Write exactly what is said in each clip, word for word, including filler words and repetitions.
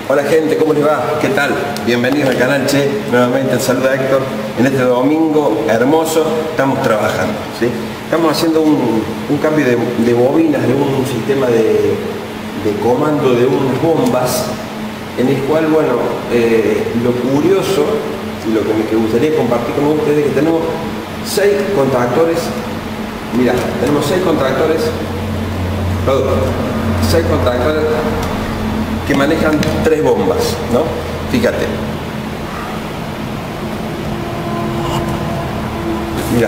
Hola gente, ¿cómo les va? ¿Qué tal? Bienvenidos al canal Che, nuevamente el saludo a Héctor. En este domingo hermoso estamos trabajando, ¿sí? Estamos haciendo un, un cambio de, de bobinas de un sistema de, de comando de unas bombas, en el cual, bueno, eh, lo curioso y lo que me gustaría compartir con ustedes es que tenemos seis contactores. Mirá, tenemos seis contactores, perdón, seis contactores que manejan tres bombas, ¿no? Fíjate. Mirá.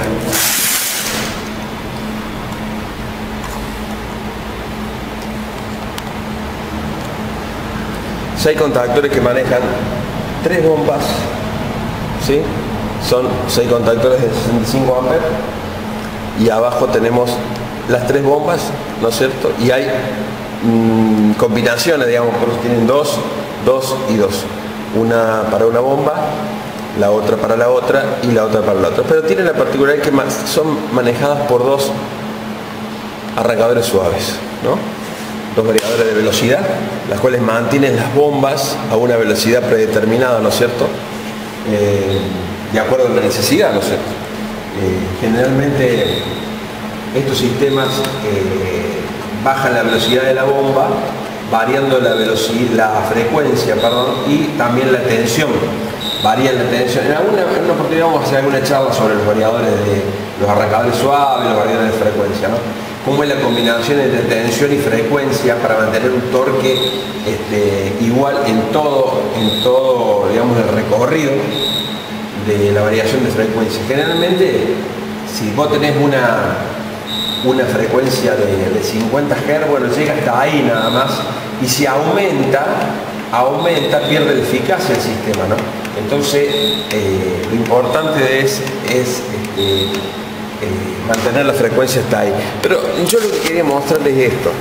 Seis contactores que manejan tres bombas, ¿sí? Son seis contactores de sesenta y cinco amperes y abajo tenemos las tres bombas, ¿no es cierto? Y hay mmm, combinaciones, digamos, por eso tienen dos, dos y dos. Una para una bomba, la otra para la otra y la otra para la otra. Pero tienen la particularidad que son manejadas por dos arrancadores suaves, ¿no? Dos variadores de velocidad, las cuales mantienen las bombas a una velocidad predeterminada, ¿no es cierto? Eh, de acuerdo a la necesidad, ¿no es cierto? Eh, generalmente estos sistemas eh, bajan la velocidad de la bomba, variando la velocidad, la frecuencia, perdón, y también la tensión. Varían la tensión. En alguna en una oportunidad vamos a hacer alguna charla sobre los variadores de los arrancadores suaves, los variadores de frecuencia, ¿no? Cómo es la combinación entre tensión y frecuencia para mantener un torque este, igual en todo, en todo, digamos, el recorrido de la variación de frecuencia. Generalmente, si vos tenés una, una frecuencia de, de cincuenta hercios, bueno, llega hasta ahí nada más, y si aumenta, aumenta, pierde la eficacia el sistema, ¿no? Entonces, eh, lo importante es, es este, Eh, mantener la frecuencia hasta ahí. Pero yo lo que quería mostrarles es esto.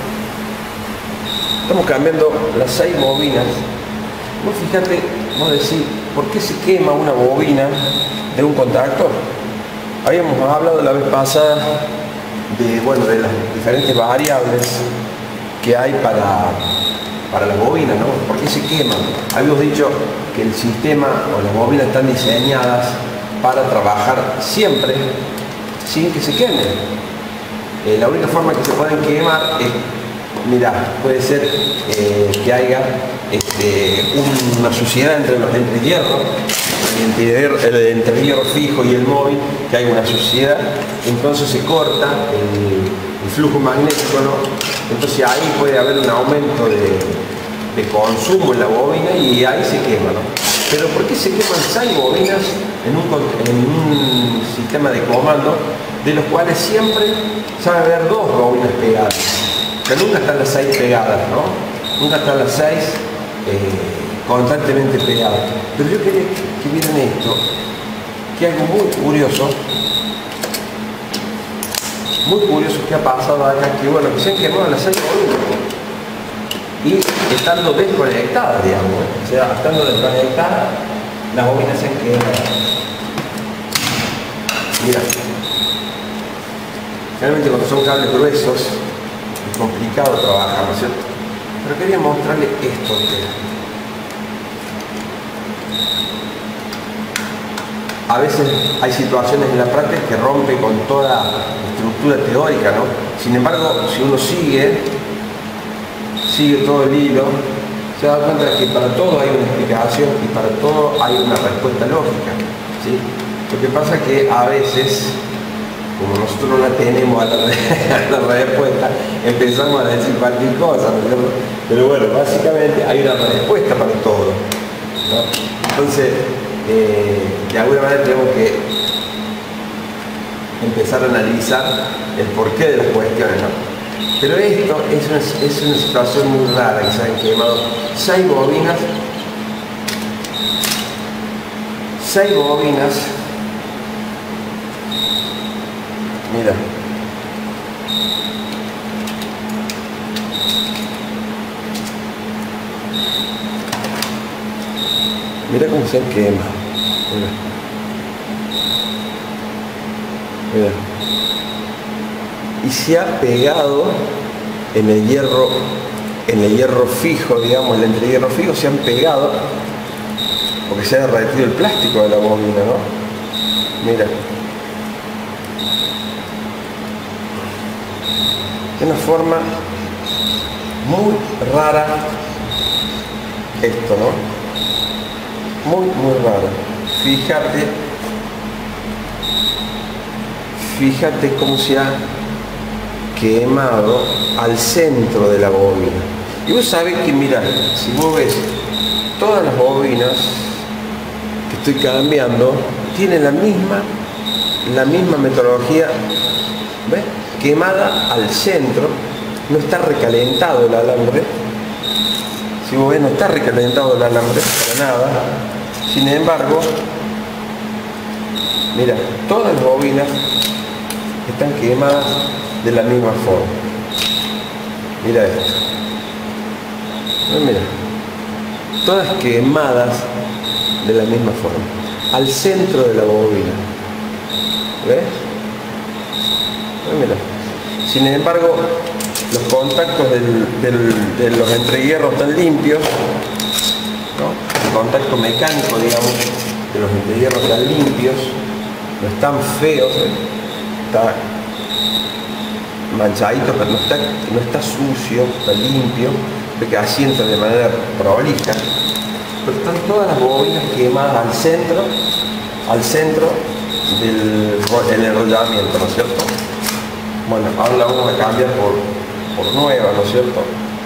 Estamos cambiando las seis bobinas. Vos fíjate, vos decís, ¿por qué se quema una bobina de un contactor? Habíamos hablado la vez pasada de, bueno, de las diferentes variables que hay para, para las bobinas, ¿no? ¿Por qué se queman? Habíamos dicho que el sistema o las bobinas están diseñadas para trabajar siempre sin que se quemen. Eh, la única forma que se pueden quemar es, mirá, puede ser eh, que haya este, una suciedad entre los entrehierros, el, el entrehierro fijo y el móvil, que hay una suciedad, entonces se corta el, el flujo magnético, ¿no? Entonces ahí puede haber un aumento de, de consumo en la bobina y ahí se quema, ¿no? Pero ¿por qué se queman seis bobinas en un, en un sistema de comando de los cuales siempre sabe haber dos bobinas pegadas? Que nunca están las seis pegadas, ¿no? Nunca están las seis eh, constantemente pegadas. Pero yo quería que, que vieran esto, que algo muy curioso, muy curioso que ha pasado acá, que bueno, que se han quemado las seis bobinas. Y estando desconectadas, digamos, o sea, estando desconectadas, las bobinas se han quemado. Mira, realmente cuando son cables gruesos es complicado trabajar, ¿no es cierto? Pero quería mostrarles esto. A veces hay situaciones en la práctica que rompe con toda la estructura teórica, ¿no? Sin embargo, si uno sigue sigue todo el hilo, se da cuenta de que para todo hay una explicación y para todo hay una respuesta lógica, ¿sí? Lo que pasa es que a veces, como nosotros no la tenemos a la, a la respuesta, empezamos a decir cualquier cosa, ¿no? Pero bueno, básicamente hay una respuesta para todo, ¿no? Entonces, eh, de alguna manera tenemos que empezar a analizar el porqué de las cuestiones, ¿no? Pero esto es una, es una situación muy rara que se han quemado seis bobinas, seis bobinas, mira, mira cómo se han quemado, mira, mira. Y se ha pegado en el hierro en el hierro fijo, digamos, el entrehierro fijo, se han pegado porque se ha derretido el plástico de la bobina, ¿no? Mira. De una forma muy rara esto, ¿no? Muy, muy rara. Fíjate, fíjate cómo se ha quemado al centro de la bobina. Y vos sabés que, mira, si vos ves todas las bobinas que estoy cambiando, tienen la misma, la misma metodología, ¿ves? Quemada al centro, no está recalentado el alambre. Si vos ves, no está recalentado el alambre para nada. Sin embargo, mira, todas las bobinas están quemadas de la misma forma. Mira esto. Mira, todas quemadas de la misma forma, al centro de la bobina. ¿Ves? Mira. Sin embargo, los contactos del, del, de los entrehierros están limpios, ¿no? El contacto mecánico, digamos, de los entrehierros están limpios, no están feos, ¿eh? Está manchadito, pero no está, no está sucio, está limpio, porque asienta de manera prolija. Pero están todas las bobinas quemadas al centro, al centro del enrollamiento, ¿no es cierto? Bueno, ahora la vamos a cambiar por, por nueva, ¿no es cierto?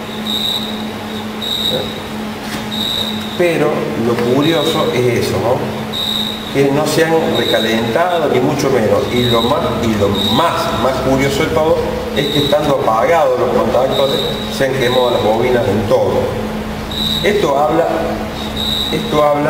Pero lo curioso es eso, ¿no? Que no se han recalentado ni mucho menos. Y lo más, y lo más, más curioso de todo es que estando apagados los contactos se han quemado las bobinas en todo. Esto habla, esto habla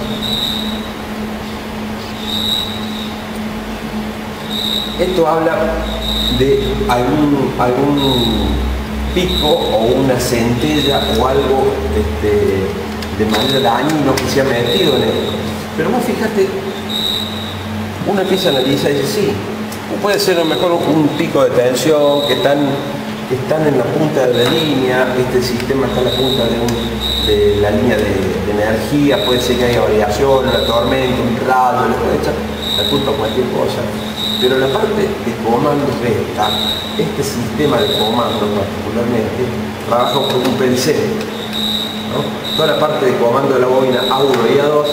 esto habla de algún, algún pico o una centella o algo este, de manera dañino que se ha metido en esto. Pero vos fíjate, uno empieza a analizar y dice, sí, puede ser a lo mejor un pico de tensión, que están, que están en la punta de la línea, este sistema está en la punta de, un, de la línea de, de energía, puede ser que haya variación, una tormenta, un rayo, le puede echar la culpa a cualquier cosa. Pero la parte de comando esta, este sistema de comando particularmente, trabaja con un P L C, ¿no? Toda la parte de comando de la bobina A uno y A dos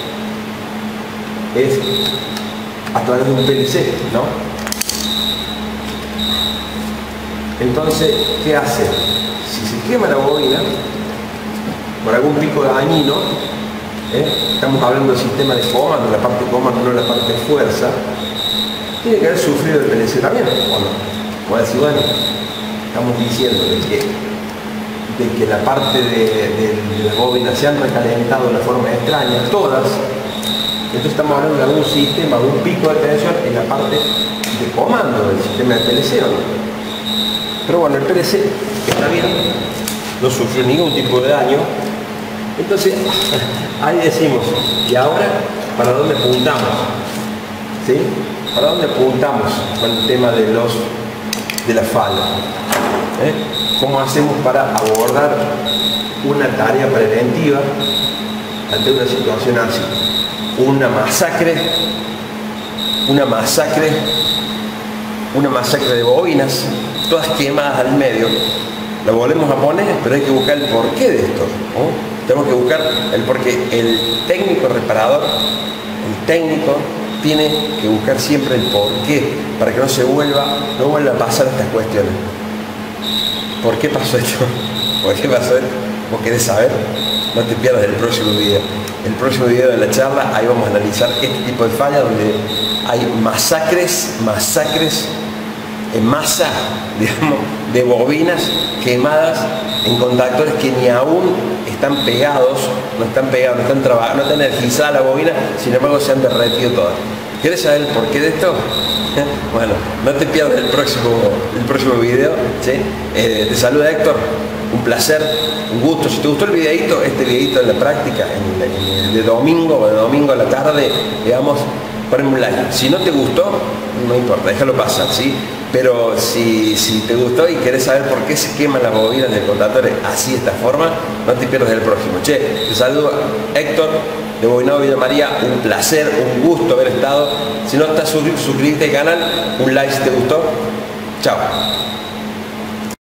es a través de un P L C, ¿no? Entonces, ¿qué hace? Si se quema la bobina por algún pico dañino, ¿eh? Estamos hablando del sistema de comando, la parte de comando, no la parte de fuerza, tiene que haber sufrido el P L C también, ¿o no? Voy a decir, bueno, estamos diciendo de que, de que la parte de, de, de las bobinas se han recalentado de una forma extraña, todas. Entonces estamos hablando de algún sistema, de un pico de tensión en la parte de comando del sistema de P L C, ¿o no? Pero bueno, el P L C está bien, no sufrió ningún tipo de daño. Entonces, ahí decimos, ¿y ahora para dónde apuntamos? ¿Sí? ¿Para dónde apuntamos con el tema de los de la falla? ¿Eh? ¿Cómo hacemos para abordar una tarea preventiva ante una situación así? Una masacre, una masacre, una masacre de bobinas, todas quemadas al medio. La volvemos a poner, pero hay que buscar el porqué de esto, ¿no? Tenemos que buscar el porqué. El técnico reparador, el técnico tiene que buscar siempre el porqué para que no se vuelva, no vuelva a pasar estas cuestiones. ¿Por qué pasó esto? ¿Por qué pasó esto? ¿Vos querés saber? No te pierdas el próximo video. El próximo video de la charla, ahí vamos a analizar este tipo de fallas donde hay masacres, masacres en masa, digamos, de bobinas quemadas en contactores que ni aún están pegados, no están pegados, no están trabajando, no está energizada la bobina, sin embargo se han derretido todas. ¿Quieres saber el porqué de esto? Bueno, no te pierdas el próximo, el próximo video, ¿sí? Eh, te saluda Héctor, un placer, un gusto. Si te gustó el videito, este videito de la práctica, en, en, de domingo, de domingo a la tarde, digamos, poneme un like. Si no te gustó, no importa, déjalo pasar, ¿sí? Pero si, si te gustó y querés saber por qué se queman las bobinas del contactor así, de esta forma, no te pierdas el próximo. Che, te saludo, Héctor, de Bobinado Villa María, un placer, un gusto haber estado. Si no estás suscrito, suscríbete al canal, un like si te gustó. Chao.